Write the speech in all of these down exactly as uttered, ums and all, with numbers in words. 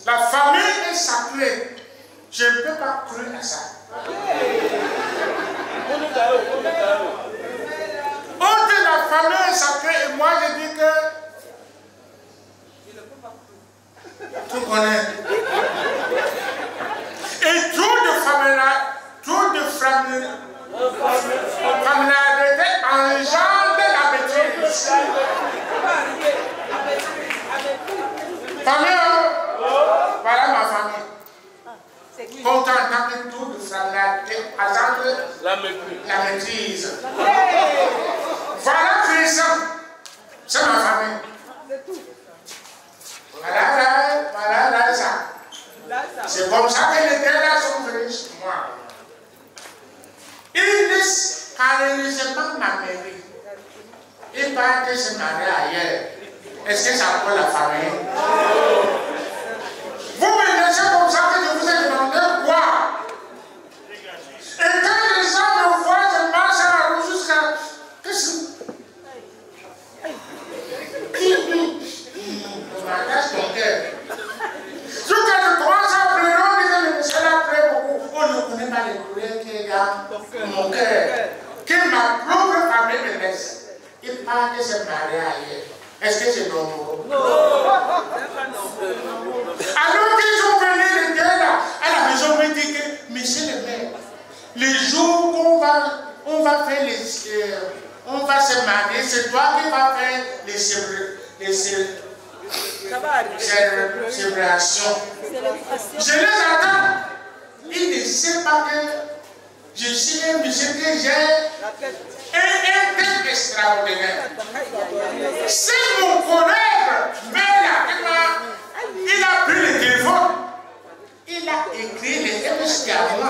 La famille est sacrée. Je ne peux pas croire à ça. On dit la famille est sacrée et moi je dis que tu connais. Et trop de familles, trop de familles, familiarité engendre la bêtise. Famille, voilà ma famille. Content tant que tout de familiarité engendre la maîtrise. Voilà Christ, c'est ma famille. Voilà, voilà, voilà ça. C'est comme ça que les gars sont venus sur moi. Ils disent, car ils ne sont pas ma mairie. Ils parlent de se marier ailleurs. Est-ce que ça peut la famille? Vous me laissez comme ça que je vous ai demandé quoi? Et quand les gens me voient, je marche à la roue jusqu'à... Qu'est-ce que je m'engage ton cœur. Jusqu'à je commence à pleurer, on dit que le monsieur l'a pris beaucoup. On ne connaît pas les courriers qui est dans mon cœur. Que ma propre famille me laisse. Il parle de se marier ailleurs. Est-ce que c'est normal? Non. Alors qu'ils sont venus les deux là, à la maison, on me dit que, monsieur le maire, les jours où on va, on va faire les, euh, on va se marier, c'est toi qui vas faire les célébrations. Célébration. Je les attends. Ils ne savent pas que je suis un monsieur que j'ai un tête extraordinaire. C'est mon collègue, mais là, il a pris le téléphone. Il a écrit les M S K à moi.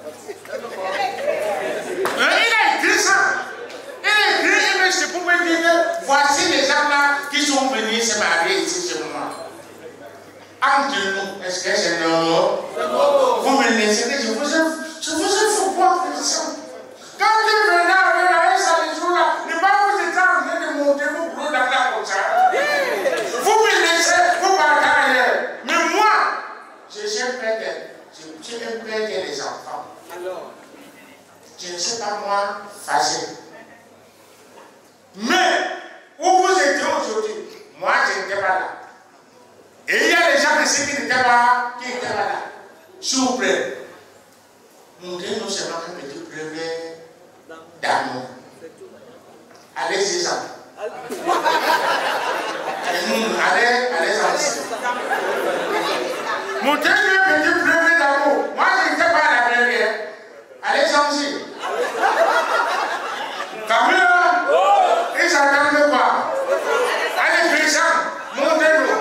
Il a écrit ça. Il a écrit M S K pour me dire voici les gens là qui sont venus se marier ici chez moi. Entre nous, est-ce que c'est normal? Vous me laissez que je vous ai, je vous ai fait voir que ça. Quand tu venais avec la S à les jours là, ne pas vous êtes en train de monter vos gros dans la comme ça. Vous me laissez, vous partez ailleurs. Mais moi, je suis un père de, je suis un père des enfants. Alors, je ne sais pas moi fâché. Mais, où vous étiez aujourd'hui, moi je n'étais pas là. Et il y a des gens ici qui n'étaient pas, qui étaient pas là. S'il vous plaît, montrez-nous seulement un petit brevet d'amour. Allez-y, ça. Allez, allez-y. Montrez-nous un petit brevet d'amour. Moi, je n'étais pas à la première. Allez-y. Camille, ils attendent quoi? Allez, Christian, montrez-nous.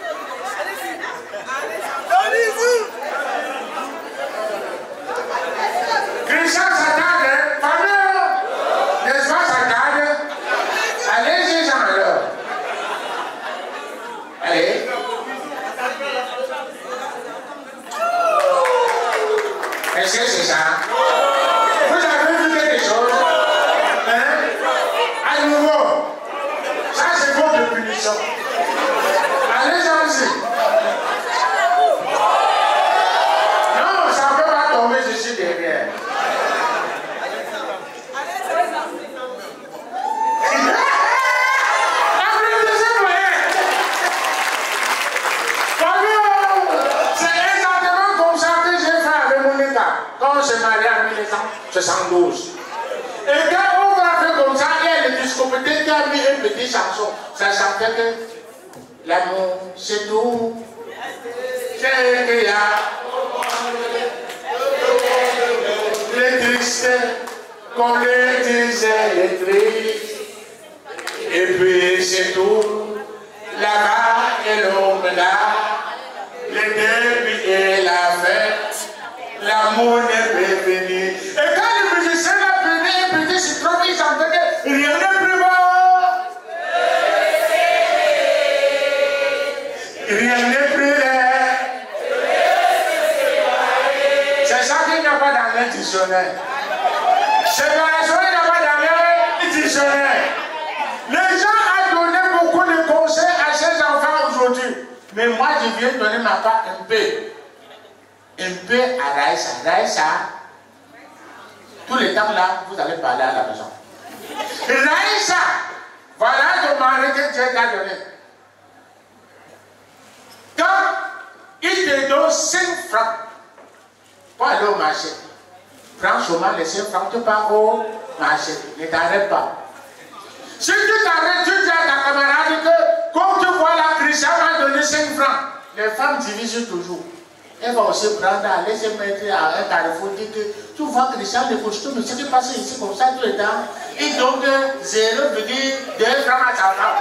Christian s'attendent, famille, n'est-ce pas, s'attendent? Allez-y, Jean, alors. Allez. Est-ce que c'est ça? Vous avez vu quelque chose? Hein? À nouveau. Ça, c'est votre punition. Allez-y. Non, ça ne peut pas tomber, je suis derrière. C'est exactement comme ça que j'ai fait avec mon état. Quand on s'est marié en mille neuf cent soixante-douze. Et quand on va faire comme ça, il y a le discothèque qui a mis une petite chanson. Ça chantait que l'amour, c'est tout. C'est qu'il y a les tristes, comme les disaient les tristes. Et puis c'est tout. Là-bas et l'homme là. Le début et la fête. L'amour n'est pas fini. Et quand les musiciens là prenaient un petit citron, ils entendaient rien n'est plus beau. Rien n'est plus laid. C'est ça qu'il n'y a pas dans le dictionnaire. C'est dans la soirée, il n'y a pas dans le dictionnaire. Les gens ont donné beaucoup de conseils à ces enfants aujourd'hui. Mais moi, je viens donner ma part un peu. Un peu à Raïssa. Raïssa, tout le temps là, vous allez parler à la maison. Raïssa, voilà ton mari que Dieu t'a donné. Quand il te donne cinq francs pour aller au marché, prends seulement les cinq francs, tu pars au marché. Ne t'arrête pas. Si tu t'arrêtes, tu dis à ta camarade que, comme tu vois la Christian m'a donné cinq francs, les femmes divisent toujours. Elles vont se prendre, aller se mettre à un carrefour, dire que tu vois Christian, le costume, ce qui passe ici comme ça tout le temps, il donne zéro virgule deux francs à sa femme.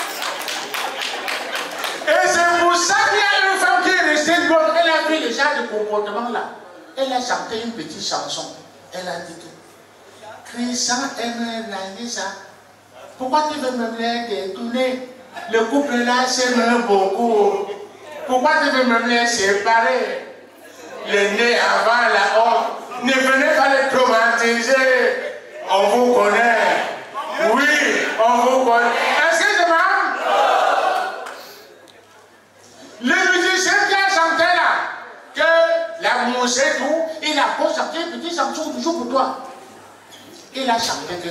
Et c'est pour ça qu'il y a une femme qui est restée bonne, elle a vu le genre de comportement là. Elle a chanté une petite chanson. Elle a dit que Christian aime la ça. Pourquoi tu veux me les détourner? Le couple là s'aime beaucoup. Pourquoi tu veux me les séparer? Le nez avant la honte. Ne venez pas les traumatiser. On vous connaît. Oui, on vous connaît. Est-ce que je m'aime? Le musicien qui a chanté là, que la moussette tout, il a beau chanter une petite chanson toujours pour toi. Il a chanté que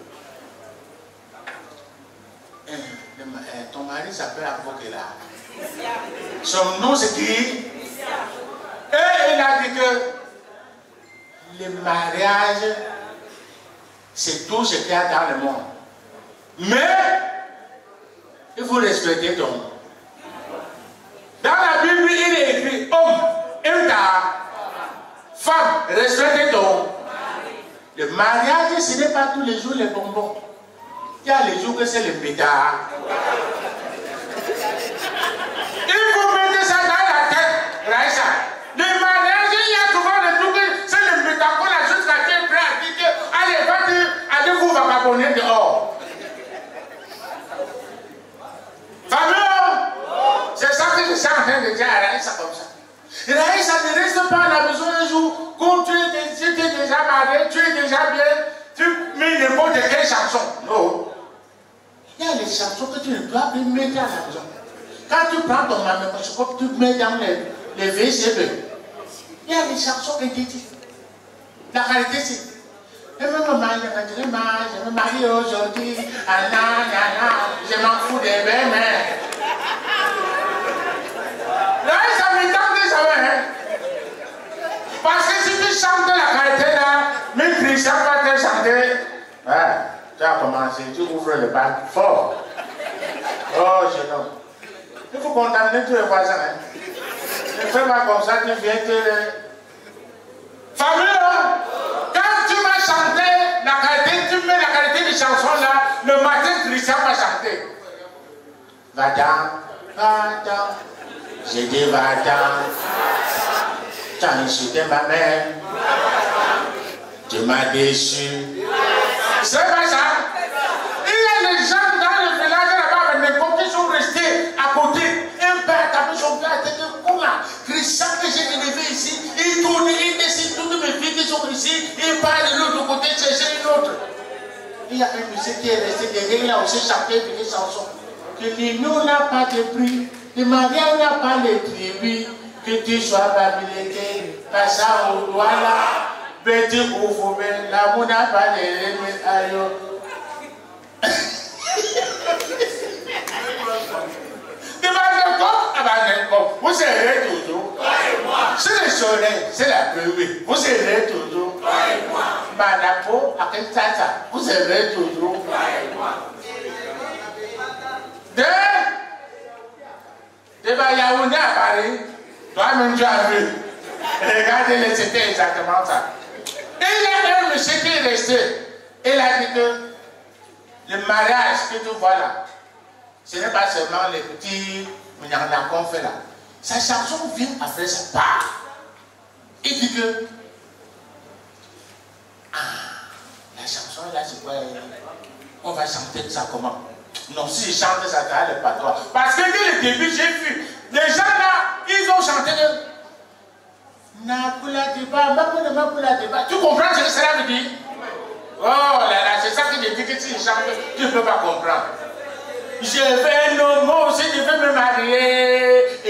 eh, le, eh, ton mari s'appelle Avocat là. Son nom c'est qui? Et il a dit que le mariage, c'est tout ce qu'il y a dans le monde. Mais, il faut respecter ton nom. Dans la Bible, il est écrit homme, aime ta femme, respecte ton. Le mariage, ce n'est pas tous les jours les bonbons. Il y a les jours que c'est le pétard. Il faut mettre ça dans la tête, Raïssa. Le mariage, il y a souvent le truc, c'est le pétard qu'on a juste raté, prêt à dire que, allez, va dire, allez vous vagabonder dehors. Fameux, c'est ça que je suis en train de dire à Raïssa comme ça. Raïssa ne reste pas à la maison un jour, quand tu es, tu es déjà marié, tu es déjà bien, tu mets n'importe quelle chanson. Non. Il y a les chansons que tu ne dois plus mettre à la maison. Quand tu prends ton magnétoscope, tu mets dans les, les V C B. Il y a les chansons qui disent. La réalité, c'est. Je me marie, je me marie, je me marie aujourd'hui. Ah, na, na, na, je m'en fous des belles mains. Là, ça me tente jamais. Hein? Parce que si tu chantes la qualité là, même Christian va te chanter. Ouais, tu as commencé, tu ouvres le bac fort. Oh, jeune homme. Il faut condamner tous les voisins. Hein? Ne fais pas comme ça, tu viens te. Fameux, hein? Quand tu vas chanter la qualité, tu mets la qualité de chanson là, le matin, Christian va chanter. Va-t'en, va-t'en. J'ai dit va-t'en. Tu as insulté ma mère. Tu m'as déçu. C'est pas ça. Il y a des gens dans le village là-bas avec des copains qui sont restés à côté. Un père a tapé son père, il a dit comment Christian que j'ai élevé ici, il tourne, il décide toutes mes filles qui sont ici, il part de l'autre côté chercher une autre. Il y a un monsieur qui est resté derrière, il a aussi chanté des chansons. Que l'union n'a pas de prix, le mariage n'a pas de tribut, que tu sois babilité, passe au doigt là. Petit ouvre, l'amour n'a pas de limite. Vous serez toujours. C'est le soleil, c'est la pluie. Vous serez toujours. Manapo, à quel tata, vous serez toujours. De De Yaoundé à Paris, toi-même tu as vu. Regardez, c'était exactement ça. Et il y a un monsieur qui est resté. Il a dit que le mariage que tu vois là, ce n'est pas seulement les petits mignons qu'on fait là. Sa chanson vient après sa part. Il dit que ah, la chanson là, c'est quoi? On va chanter ça comment? Non, si je chante ça, ça n'est pas toi. Parce que dès le début, j'ai vu, les gens là, ils ont chanté de tu comprends ce que cela veut dire? Oh là là, c'est ça que je dis que si je chante, tu ne peux pas comprendre. Je vais, non, moi aussi je veux me marier.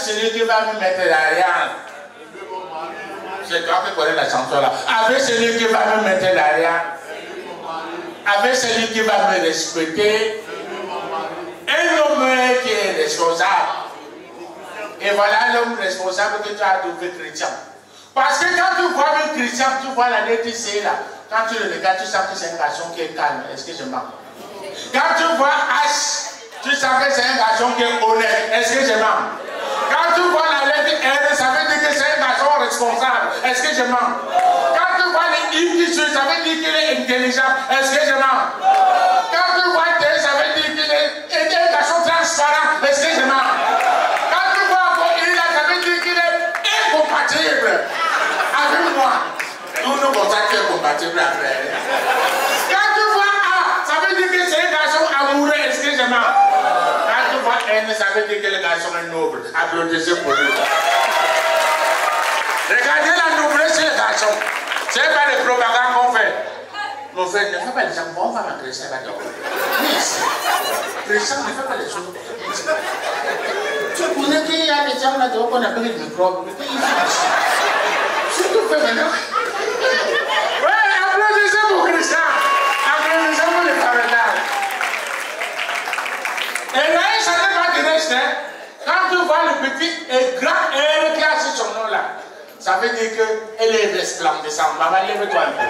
celui qui va me mettre derrière. C'est toi qui connais la chanson là. Avec celui qui va me mettre derrière. Avec celui qui va me respecter. Un homme qui est responsable. Et voilà l'homme responsable que tu as trouvé chrétien. Parce que quand tu vois un chrétien, tu vois la lettre C là. Quand tu le regardes, tu sens que c'est un garçon qui est calme. Est-ce que je mens? Quand tu vois H, tu sens que c'est un garçon qui est honnête. Est-ce que je mens? Quand tu vois la lettre R, ça veut dire que c'est un garçon responsable. Est-ce que je mens? Quand tu vois les I qui suivent, ça veut dire qu'il est intelligent. Est-ce que je mens? Quand tu vois T, ça veut dire qu'il est un garçon transparent. Est-ce que je mens? Quand tu vois I, ça veut dire qu'il est incompatible avec moi. Nous nous contactons compatibles après. Quand tu vois A, ça veut dire que c'est un garçon amoureux. Est-ce que je mens? Quand tu vois N, ça veut dire que le garçon est noble. Applaudissez pour lui. Regardez la noblesse chez les garçons. Ce n'est pas les propagandes qu'on fait. Mon frère, ne fais pas les gens. On va m'agresser là-dedans. Les gens ne font pas les choses. Tu connais qu'il y a des gens là-dedans qu'on appelle les microbes. Surtout que maintenant. Oui, applaudissez pour Christian. Applaudissez pour les parentages. Et là, ça n'est pas du reste. Hein. Quand tu vois le petit et grand R qui a sur son nom là, ça veut dire qu'elle est resplendissante. Maman, lève-toi un peu.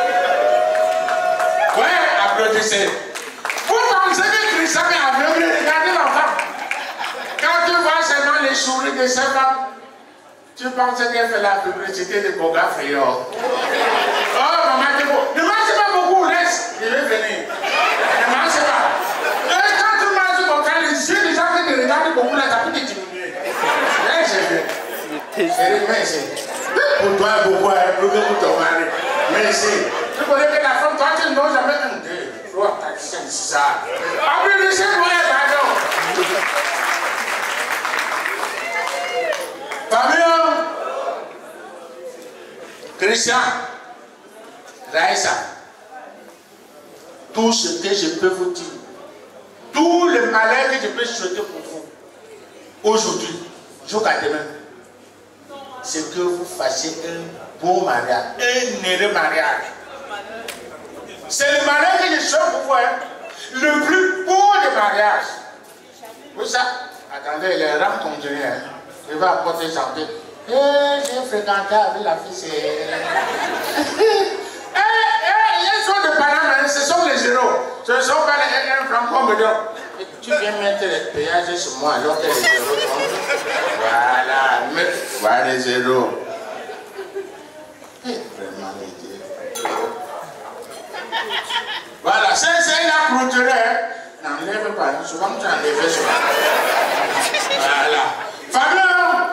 Oui, applaudissez. Vous pensez que Christian est aveugle? Regardez l'enfant. Quand tu vois seulement les souris de ses femmes, tu penses qu'elle fait la publicité de Boga Frior. Oh, maman, tu vois. Ne mange pas beaucoup, laisse. Je vais venir. Ne mange pas. Et quand tu manges comme ça, les yeux des gens qui te regardent beaucoup, là, ça peut te diminuer. Laisse, je vais. Chérie, merci. Pour toi, pour toi, pour ton mari. Merci. Tu connais que la femme, toi, tu ne dois jamais un deux, trois, quatre, cinq, six, ça. Applaudissez pour elle, pardon. Fabien, Christian, Raïssa, tout ce que je peux vous dire, tout le malheur que je peux souhaiter pour vous, aujourd'hui, jusqu'à demain, c'est que vous fassiez un beau mariage, un heureux mariage. C'est le mariage que je souhaite pour vous, hein? Le plus beau des mariages. Vous ça, attendez, les rames continuent. Hein? Il va apporter santé. Eh, j'ai fréquenté avec la fille, c'est. Eh, eh, les soins de Panama, ce sont les zéros. Ce ne sont pas les un franc comme dedans. Tu viens mettre les péages sur moi alors que les zéros tombent. Voilà, mais voilà les zéros. Eh, vraiment, les dieux. Voilà, c'est la clôture. N'enlève pas, souvent tu enlèves souvent. Voilà. Fabien,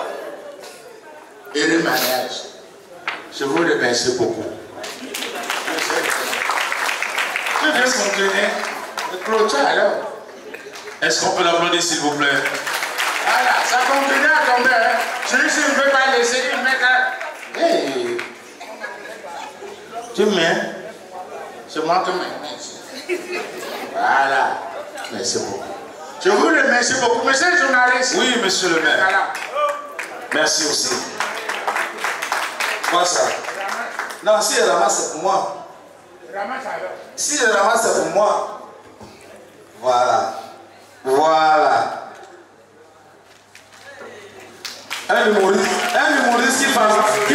et le mariage, je vous remercie beaucoup. Tu veux continuer le clôture alors? Est-ce qu'on peut l'applaudir s'il vous plaît? Voilà, ça continue à tomber. Hein. Je ne veux pas laisser une mettre. Hey. Tu mets? C'est moi qui mets. Voilà. Merci beaucoup. Je vous remercie beaucoup. Monsieur le journaliste. Oui, monsieur le maire. Voilà. Merci aussi. Quoi ça? Non, si elle ramasse, c'est pour moi. Ramasse alors. Si elle ramasse, c'est pour moi. Voilà. Voilà. Un humoriste, un humoriste qui parle.